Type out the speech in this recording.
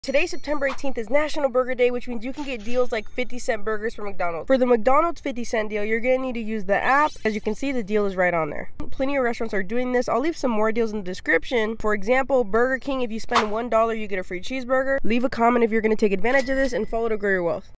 Today, September 18th, is National Burger Day, which means you can get deals like 50-cent burgers from McDonald's. For the McDonald's 50-cent deal, you're gonna need to use the app. As you can see, the deal is right on there. Plenty of restaurants are doing this. I'll leave some more deals in the description. For example, Burger King, if you spend $1, you get a free cheeseburger. Leave a comment if you're gonna take advantage of this and follow to grow your wealth.